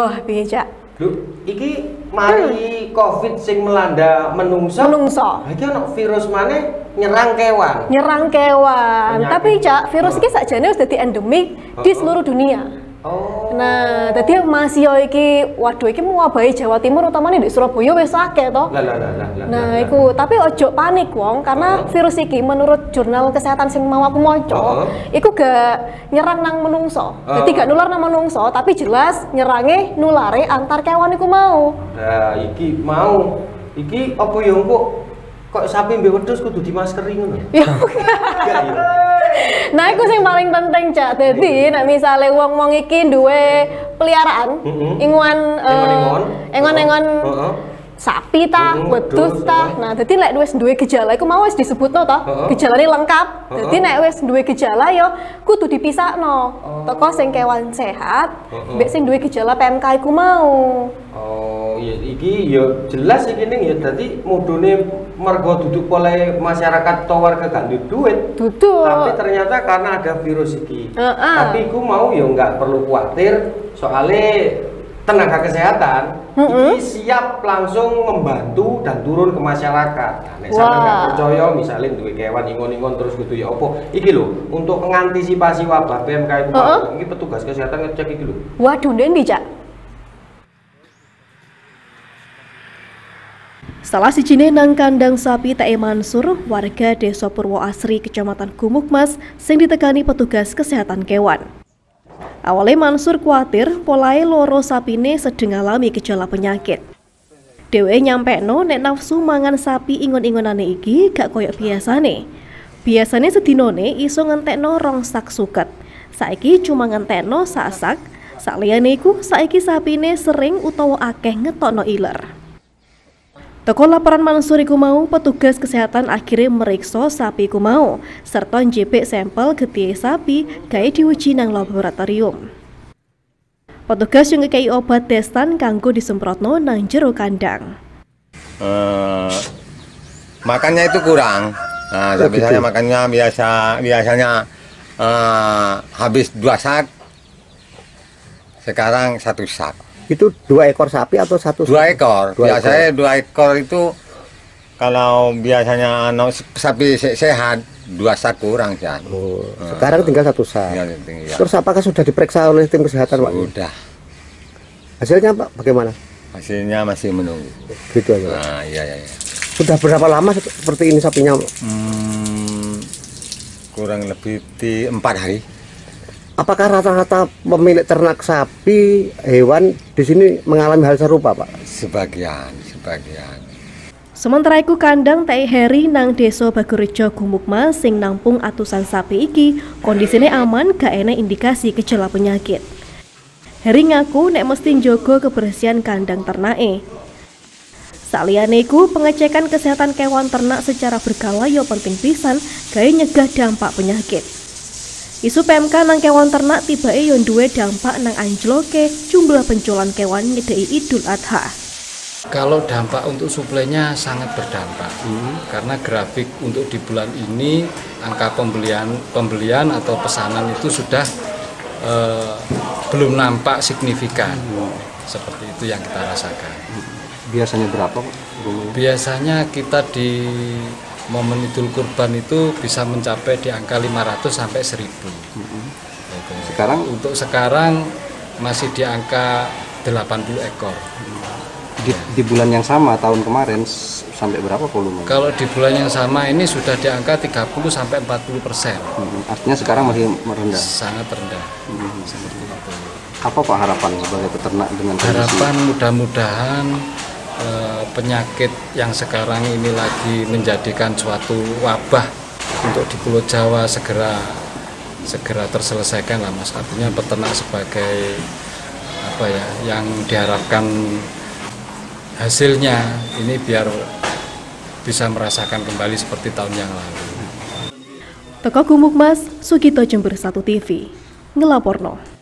Wah, piye, Cak? Lho, iki mari Covid sing melanda menungso. Menungso. Iki ono virus maneh nyerang kewan. Nyerang kewan. Penyakit. Tapi, Cak, virus iki sakjane wis dadi endemik di seluruh dunia. Oh. Nah, dadi masih iki, waduh iki mewabahi Jawa Timur utamane di Surabaya wis akeh to. Nah, iku tapi ojo panik wong karena virus iki menurut jurnal kesehatan sing mau aku maca, iku gak nyerang nang menungso. Dadi gak nular nang menungso, tapi jelas nyerange nulare antar kewan iku mau. Nah, iki mau. Iki apa ya kok sapi mbek wedhus kudu dimaskeri ngono? Ya. Nah, iku sing paling penting, Cak. Dadi nek misale wong-wong iki duwe peliharaan, engon-engon sapi ta, wedhus ta. Nah, dadi nek wis duwe gejala iku mau wis disebutno to, gejalane lengkap. Dadi nek wis duwe gejala ya kudu dipisahno. Teko sing kewan sehat, mbek sing duwe gejala PMK iku mau. Oh, ya iki ya jelas iki ning ya dadi mudune mergo duduk oleh masyarakat atau warga gak duwe duit. Duduk. Tapi ternyata karena ada virus iki. Tapi iku mau ya nggak perlu khawatir soalnya tenaga kesehatan iki siap langsung membantu dan turun ke masyarakat. Nah, nek sampeyan nggak percaya misalnya duwe kewan ingon-ingon terus gitu ya opo iki lho untuk mengantisipasi wabah PMK iku iki petugas kesehatan ngecek iki lho. Waduh, ndi, Cak? Salah sijine nang kandang sapi Tae Mansur, warga Desa Purwoasri, Kecamatan Gumukmas, sing ditekani petugas kesehatan kewan. Awalnya Mansur kuatir polahe loro sapine sedeng alami gejala penyakit. Dhewe nyampekno nek nafsu mangan sapi ingon-ingonane iki gak koyok biasane. Biasane sedinone iso ngentekno 2 sak suket. Saiki cuma ngentekno sak sak. Saliyane iku saiki sapine sering utawa akeh ngetokno iler. Teko laporan Mansur iku mau, petugas kesehatan akhirnya meriksa sapi iku mau, serta njepik sampel getih sapi gawe diuji nang laboratorium. Petugas yang ngekei obat testan kanggo disemprotno nang jero kandang. Makannya itu kurang. Nah, misalnya makannya biasanya habis 2 sak, sekarang 1 sak. Itu 2 ekor sapi atau 1 sapi? 2 ekor. Biasanya 2 ekor itu kalau biasanya sapi sehat 2 sak kurang sih. Oh, sekarang tinggal 1 sak. Ya. Terus apakah sudah diperiksa oleh tim kesehatan, Pak? Sudah. Hasilnya, Pak, bagaimana? Hasilnya masih menunggu. Gitu aja, Pak. Nah, iya. Sudah berapa lama seperti ini sapinya? Kurang lebih 4 hari. Apakah rata-rata pemilik ternak sapi, hewan di sini mengalami hal serupa, Pak? Sebagian. Sementara iku kandang Tae Heri nang Desa Bagurejo Gumukmas sing nampung atusan sapi iki kondisine aman, gak enek indikasi gejala penyakit. Heri ngaku nek mesti njogo kebersihan kandang ternake. Saliyane iku pengecekan kesehatan kewan ternak secara berkala yo penting pisan gawe nyegah dampak penyakit. Isu PMK nang kewan ternak tibake yo duwe dampak nang anjloke jumlah penjualan kewan nyedeki Idul Adha. Kalau dampak untuk suplainya sangat berdampak, karena grafik untuk di bulan ini angka pembelian atau pesanan itu sudah belum nampak signifikan, seperti itu yang kita rasakan. Biasanya berapa, Pak? Biasanya kita di momen Idul Kurban itu bisa mencapai di angka 500 sampai 1000. Sekarang? Untuk sekarang masih di angka 80 ekor. Di bulan yang sama tahun kemarin sampai berapa volume? Kalau di bulan yang sama ini sudah di angka 30 sampai 40%. Artinya sekarang masih merendah? Sangat rendah. Seperti itu. Apa, Pak, harapan sebagai peternak dengan kondisi? Harapan mudah-mudahan penyakit yang sekarang ini lagi menjadikan suatu wabah untuk di Pulau Jawa segera terselesaikan lah, Mas. Artinya peternak sebagai apa ya, yang diharapkan hasilnya ini biar bisa merasakan kembali seperti tahun yang lalu. Teko Gumukmas, Sugito Jember 1 TV ngelaporno.